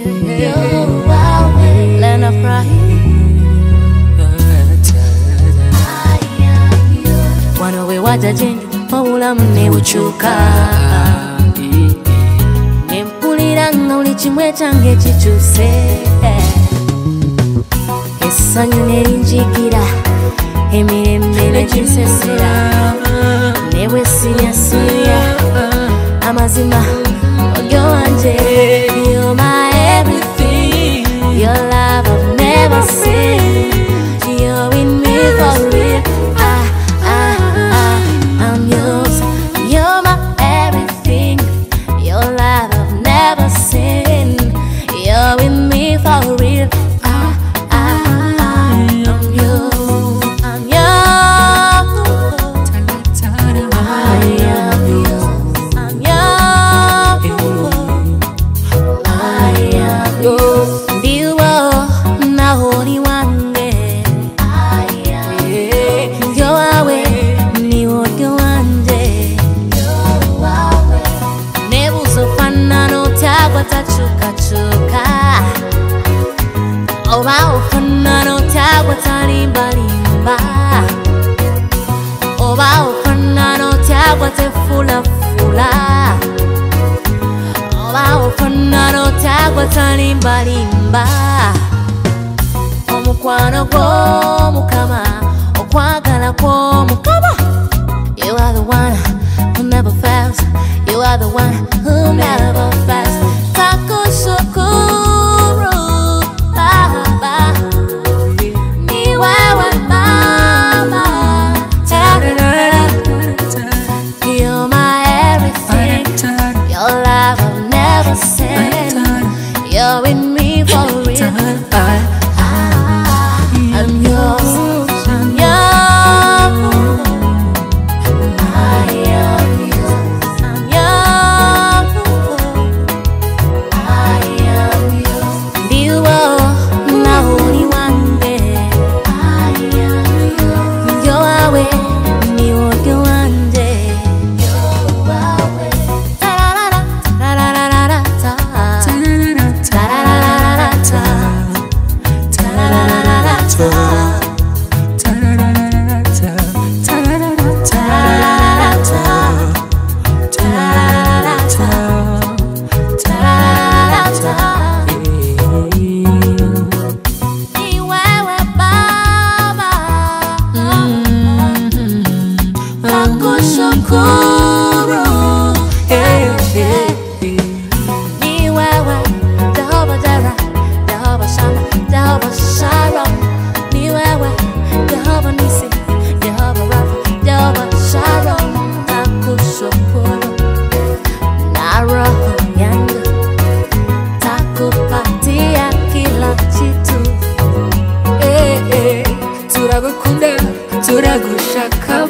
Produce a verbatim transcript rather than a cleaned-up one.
Land of Wano we wajajengi wabula mune uchuka Nempulira nga uli chimwe change chichuse Esanyu nerinjikira Emirembe nechisesera Newe sinya sinya Amazima ogyo wanje You're my everything Your love I've never seen You're with me for real Ah, ah, ah I'm yours You're my everything Your love I've never seen You're with me for real Ah, ah, ah I'm yours I'm yours Oba ofana no tagwa talimba limba Oba ofana no tagwa te fula fula Oba ofana no tagwa talimba limba Omukwano gwo mukama Okwagala kwo mukama You are the one who never fails You are the one who never fails Takushukuru You're my everything Your love I've never seen You're with me for real I'm yours I'm yours I am yours I'm yours I am yours You are my only one day I am yours You're away Turagukunda, turagushaka